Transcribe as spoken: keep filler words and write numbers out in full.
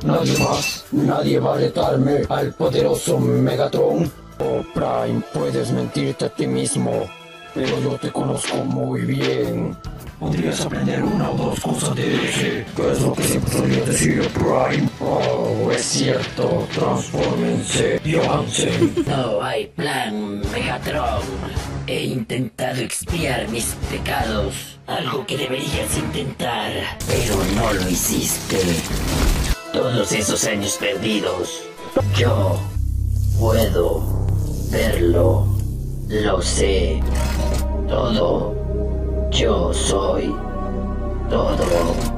Nadie más, nadie va a retarme al poderoso Megatron. Oh Prime, puedes mentirte a ti mismo, pero yo te conozco muy bien. Podrías aprender una o dos cosas de ese, que es lo que siempre solía decir Prime. Oh, es cierto, transfórmense y avancen. No hay plan, Megatron. He intentado expiar mis pecados, algo que deberías intentar, pero no lo hiciste. Todos esos años perdidos, yo puedo verlo, lo sé, todo, yo soy todo.